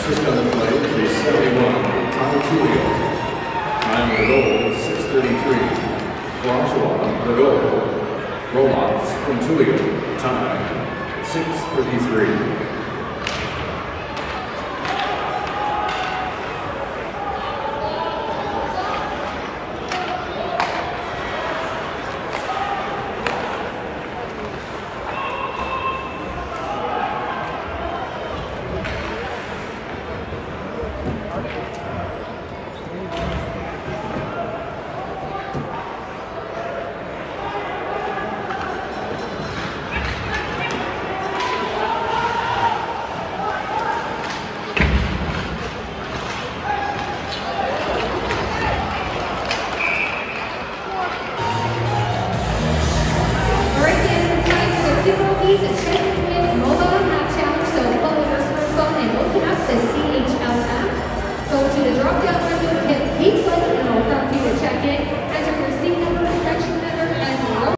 Fastest gun to play is 71, Kyle Tulio. Time of the goal, 6:33. Francois, the goal. Roll-offs from Tulio. Time, 6:33. Okay.